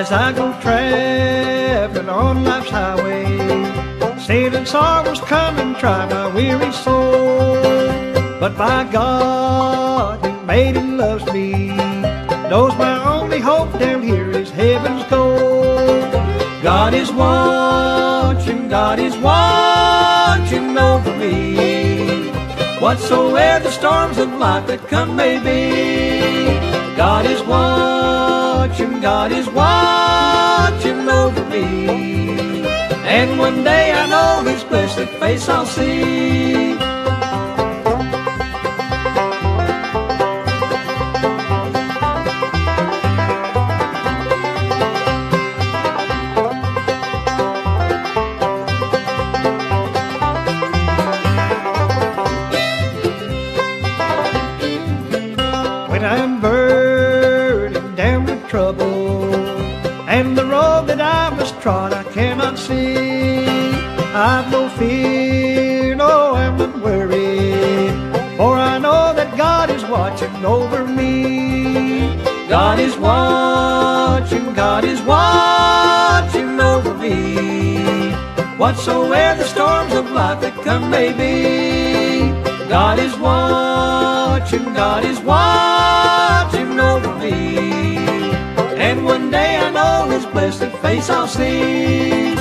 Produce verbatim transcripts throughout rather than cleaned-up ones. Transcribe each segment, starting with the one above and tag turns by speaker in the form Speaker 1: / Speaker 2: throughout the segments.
Speaker 1: as I go traveling on life's highway, sailing sorrows come and try my weary soul. But by God, who made and loves me, knows my only hope down here is heaven's goal. God is watching, God is watching over me, whatsoever the storms of life that come may be. God is watching, God is watching over me, and one day I know His blessed face I'll see. When I'm burdened down with trouble, and the road that I must trod I cannot see, I've no fear, no, I'm not worried, for I know that God is watching over me. God is watching, God is watching over me, whatsoever the storms of life that come may be. God is watching, God is watching over me, and one day I know His blessed face I'll see.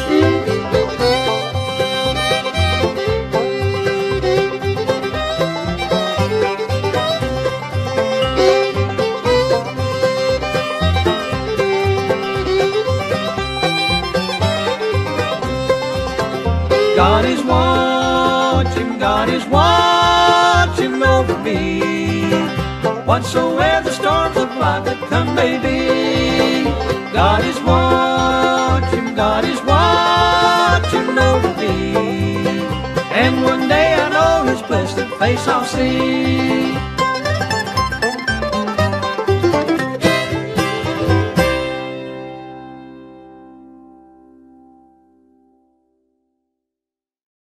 Speaker 1: God is watching, God is watching over me, whatsoever the storms of life that come may be. God is watching, God is watching over me, and one day I know His blessed face I'll see.